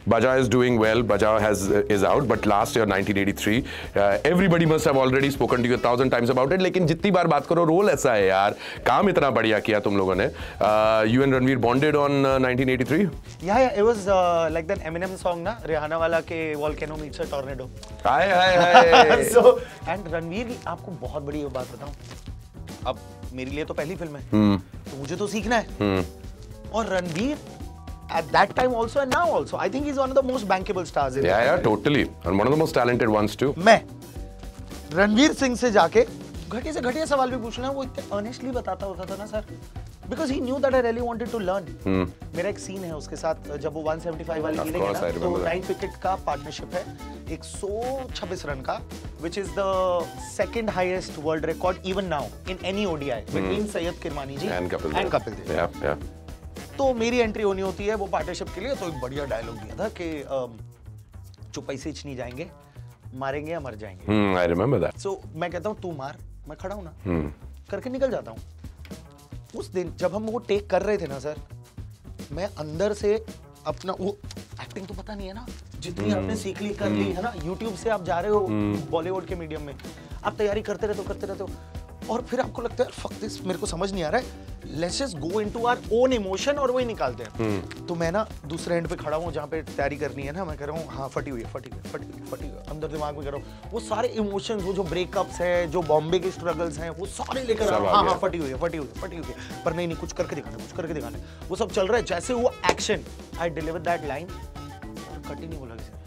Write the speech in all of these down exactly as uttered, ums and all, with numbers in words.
Baja is doing well. Baja has uh, is out, but last year nineteen eighty-three, uh, everybody must have already spoken to you a thousand times about it. लेकिन जितनी बार बात करो role ऐसा है यार, काम इतना बढ़िया किया तुम लोगों ने. Uh, you and Ranveer bonded on uh, nineteen eighty-three. Yeah, yeah, it was uh, like that Eminem song ना, Rihanna वाला के Volcano meets a tornado. Hi hi hi. So and Ranveer, आपको बहुत बड़ी बात बताऊं. अब मेरे लिए तो पहली फिल्म है, hmm. तो मुझे तो सीखना है. hmm. और Ranveer at that time also and now also, I think he's one of the most bankable stars in yeah yeah totally and one of the most talented ones too. मैं रणवीर सिंह से जाके घटिया से घटिया सवाल भी पूछना, वो इतने ऑनेस्टली बताता होता था ना sir, because he knew that I really wanted to learn. hmm. मेरा एक सीन है उसके साथ जब वो one seventy-five वाली लीग है ना, तो नाइन विकेट का पार्टनरशिप है, एक सौ छब्बीस रन का, which is the second highest world record even now in any O D I between Syed Kirmani ji and Kapil and Kapil Dev. yeah yeah. तो मेरी एंट्री होनी होती है वो पार्टनरशिप के लिए, तो एक बढ़िया डायलॉग दिया था कि चुपाई से नहीं जाएंगे, मारेंगे या मर जाएंगे. hmm, I remember that. so मैं कहता हूँ तू मार, मैं खड़ा हूँ ना, hmm. करके निकल जाता हूँ. उस दिन जब हम वो टेक कर रहे थे ना सर, मैं अंदर से अपना वो एक्टिंग तो पता नहीं है ना, जितनी hmm. आपने सीख ली कर ली है ना, यूट्यूब से आप जा रहे हो बॉलीवुड hmm. के मीडियम में, आप तैयारी करते रहते हो करते रहते हो, और फिर आपको लगता है फक दिस, मेरे को समझ नहीं आ रहा है, let's just go into our own emotion और वही निकालते हैं. hmm. तो मैं ना दूसरे एंड पे खड़ा हूँ जहाँ पे तैयारी करनी है ना, मैं कह रहा हूँ हाँ फटी हुई है फटी हुई फटी हुई फटी हुई, अंदर दिमाग में कह रहा हूँ वो सारे इमोशंस, वो जो ब्रेकअप्स है, जो बॉम्बे के स्ट्रगल्स हैं, वो सारे लेकर आ हाँ हाँ फटी हुई है फटी हुई है फटी हुई है, पर नहीं नहीं कुछ करके दिखाना कुछ करके दिखाना, वो सब चल रहा है. जैसे वो action, I deliver that line और कट ही नहीं बोला किसी.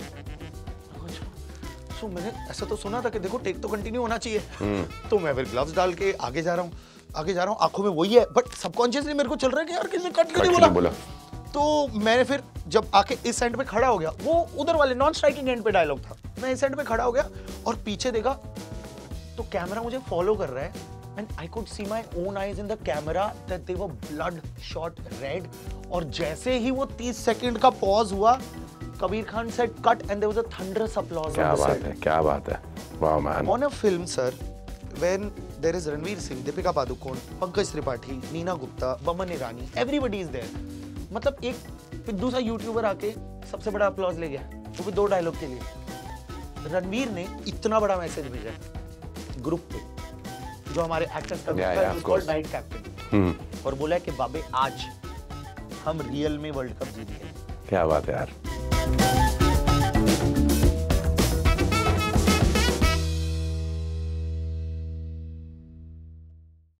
So, मैंने ऐसा तो सुना था कि देखो टेक तो कंटिन्यू होना चाहिए. hmm. तो मैं फिर ग्लव्स डाल के आगे जा रहा हूँ आगे जा रहा हूँ आंखों में वही है, बट सबकॉन्शियसली मेरे को चल रहा है कि यार किसी ने कट क्यों नहीं बोला? बोला तो मैंने फिर जब आके इस एंड पे खड़ा हो गया, वो उधर वाले नॉन स्ट्राइकिंग एंड पे डायलॉग था, मैं इस एंड पे खड़ा हो गया और पीछे देखा तो कैमरा मुझे फॉलो कर रहा है, and I could see my own eyes in the camera that they were blood shot red. और जैसे ही वो तीस सेकंड का पॉज हुआ, Kabir Khan said cut and there was a thunderous applause क्या on the बात set. है, क्या बात है, wow man. On a film, sir, when there is Ranveer Singh, Deepika Padukone, Pankaj Tripathi, Neena Gupta, Boman Irani, everybody is there. मतलब एक फिर दूसरा यूट्यूबर आके सबसे बड़ा अप्लॉज ले गया, वो भी दो डायलॉग के लिए. रणवीर ने इतना बड़ा मैसेज भेजा ग्रुप पे, जो हमारे एक्टर्स का ग्रुप है, उसको नाइट कैप्टन, और बोला कि बाबे आज हम रियल में वर्ल्ड कप जीत गए. क्या बात है यार.